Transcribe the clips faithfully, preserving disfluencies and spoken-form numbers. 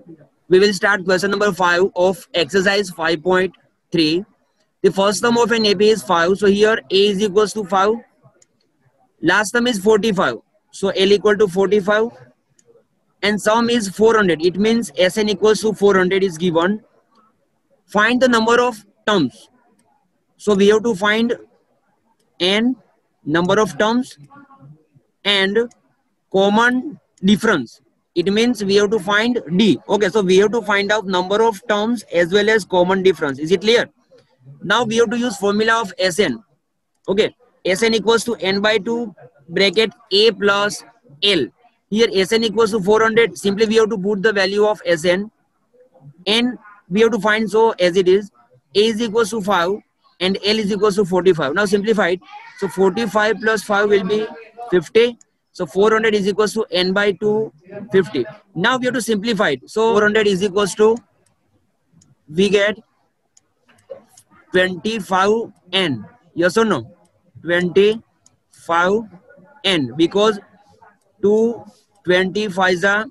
We will start question number five of exercise five point three. The first term of an A P is five. So here A is equals to five. Last term is forty-five. So L equal to forty-five. And sum is four hundred. It means S N equals to four hundred is given. Find the number of terms. So we have to find N, number of terms, and common difference. It means we have to find D. Okay, so we have to find out number of terms as well as common difference. Is it clear? Now we have to use formula of S N. Okay, S N equals to N by two bracket A plus L. Here S N equals to four hundred. Simply we have to put the value of S N. N we have to find, so as it is, A is equals to five and L is equals to forty-five. Now simplified. So forty-five plus five will be fifty. So four hundred is equals to N by two, fifty. Now we have to simplify it. So four hundred is equals to, we get twenty-five N. Yes or no? twenty-five N, because two twenty-fives are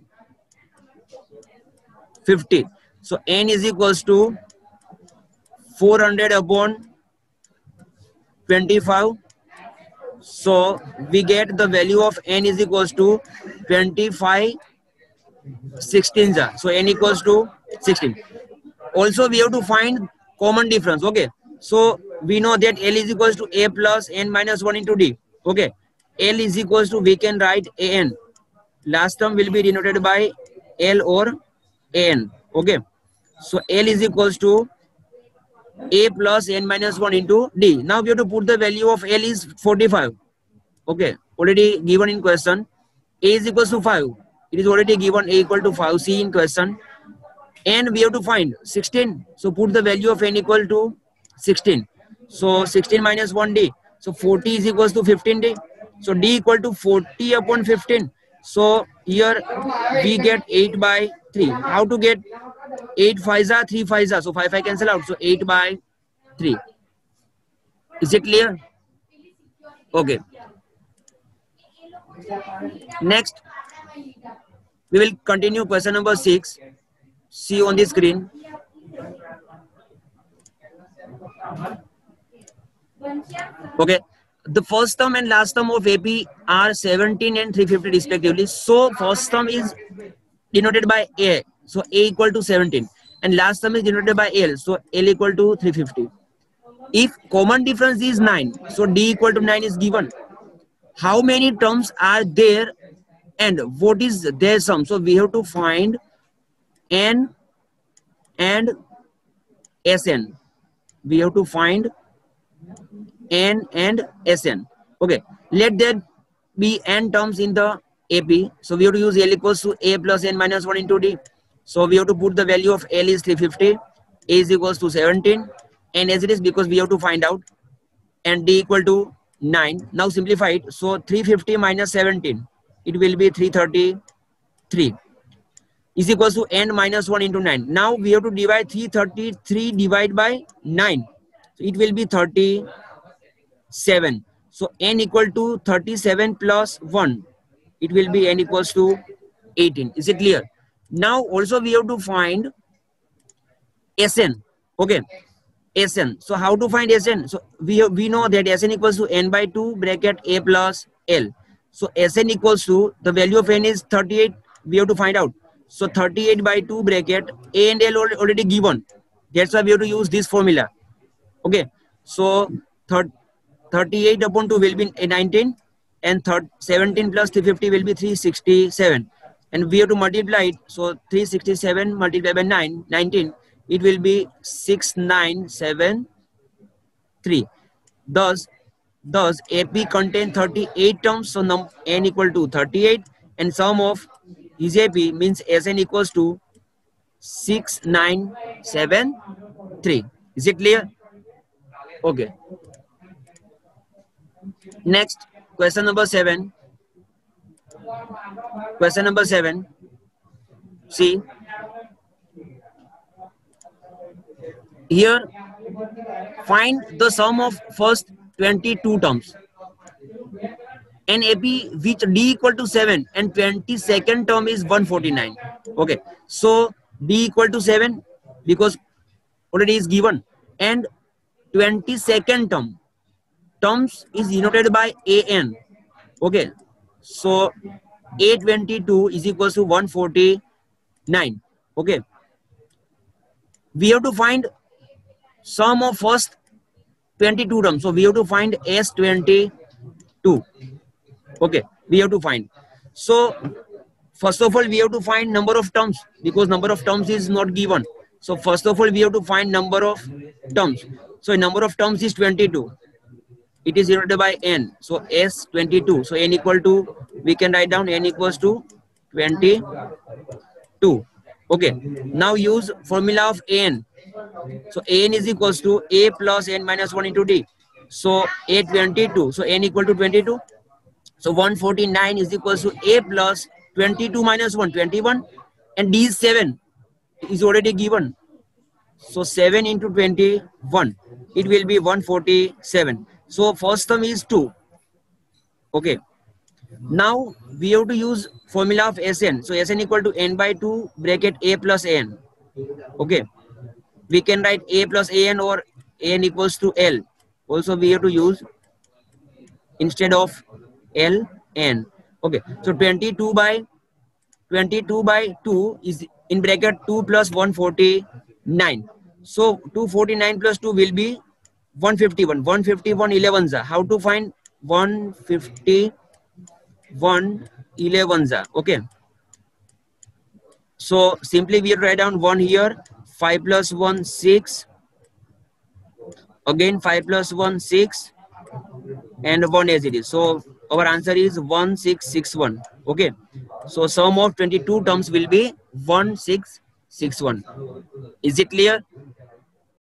fifty. So N is equals to four hundred upon twenty-five. So we get the value of N is equals to twenty-five sixteens. So N equals to sixteen. Also we have to find common difference. Okay, so we know that L is equals to A plus N minus one into D. Okay, L is equals to, we can write A N. Last term will be denoted by L or A N. Okay, so L is equals to A plus N minus one into D. Now we have to put the value of L is forty-five. Okay, already given in question. A is equals to five. It is already given A equal to five. C in question. And we have to find sixteen. So put the value of N equal to sixteen. So sixteen minus one D. So forty is equals to fifteen D. So D equal to forty upon fifteen. So here we get eight by three. How to get eight fives are three fives are. So five I cancel out. So eight by three. Is it clear? Okay. Next, we will continue question number six. See on the screen. Okay. The first term and last term of A P are seventeen and three fifty respectively. So first term is denoted by A. So A equal to seventeen. And last term is denoted by L. So L equal to three fifty. If common difference is nine, so D equal to nine is given. How many terms are there and what is their sum? So we have to find N and S N. We have to find N and S N. Okay, let there be N terms in the A P. So we have to use L equals to A plus N minus one into D. So we have to put the value of L is three fifty, A is equals to seventeen, and as it is, because we have to find out, and D equal to nine. Now simplify it. So three fifty minus seventeen, it will be three thirty-three, is equals to N minus one into nine. Now we have to divide three thirty-three divided by nine. So it will be thirty-seven. So N equal to thirty-seven plus one. It will be N equals to eighteen. Is it clear? Now also we have to find S N. Okay, S N. So how to find S N? So we have, we know that S N equals to N by two bracket A plus L. So S N equals to, the value of N is thirty-eight. We have to find out. So thirty-eight by two bracket A and L already given. That's why we have to use this formula. Okay. So thirty-eight upon two will be nineteen, and seventeen plus three fifty will be three sixty-seven. And we have to multiply it. So three sixty-seven multiplied by nine, nineteen. It will be six nine seven three. Thus, thus A P contains thirty-eight terms. So num N equal to thirty-eight, and sum of his A P means S N equals to six nine seven three. Is it clear? Okay. Next, question number seven. Question number seven. See. Here, find the sum of first twenty-two terms. An A P which D equal to seven and twenty-second term is one forty-nine. Okay. So D equal to seven because already is given, and twenty-second term terms is denoted by A N. Okay, so A twenty-two is equals to one forty-nine. Okay, we have to find sum of first twenty-two terms, so we have to find S twenty-two. Okay, we have to find. So first of all, we have to find number of terms because number of terms is not given. So first of all, we have to find number of terms. So number of terms is twenty-two. It is denoted by N. So S twenty-two. So N equal to, we can write down N equals to twenty-two. Okay. Now use formula of N. So N is equals to A plus N minus one into D. So A twenty-two. So N equal to twenty-two. So one forty-nine is equals to A plus twenty-two minus one, twenty-one. And D is seven. Is already given. So seven into twenty-one. It will be one forty-seven. So first term is two. Okay. Now we have to use formula of Sn. So Sn equal to n by two bracket A plus N. Okay. We can write A plus An or An equals to L. Also we have to use instead of L, N. Okay. So twenty-two by twenty-two by two is in bracket two plus one forty-nine. So two forty-nine plus two will be one fifty-one. one fifty-one elevens. How to find one fifty-one elevens? Okay. So simply we write down one here. five plus one, six. Again five plus one, six. And one as it is. So our answer is one six six one. Okay. So sum of twenty-two terms will be one six six one. Is it clear?